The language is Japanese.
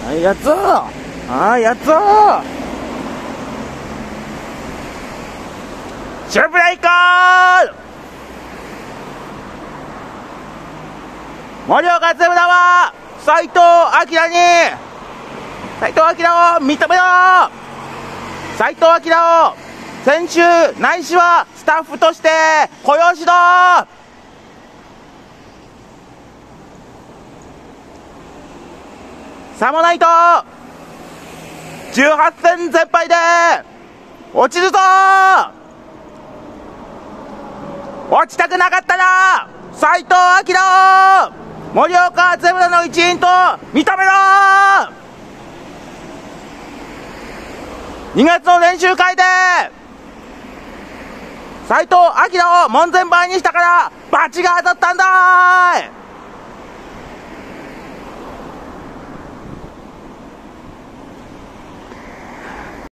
はいやっぞはいやっぞシュープレイカー盛岡ゼブラは斉藤明を認めろ。斉藤明を選手ないしはスタッフとして雇用しろ。さもないと18戦全敗で落ちるぞ。落ちたくなかったら斉藤明を盛岡ゼブラの一員と認めろ。2月の練習会で斉藤明を門前払いにしたから罰が当たったんだーい。